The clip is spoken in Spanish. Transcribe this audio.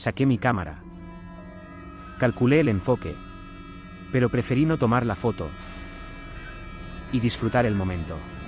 Saqué mi cámara. Calculé el enfoque, pero preferí no tomar la foto y disfrutar el momento.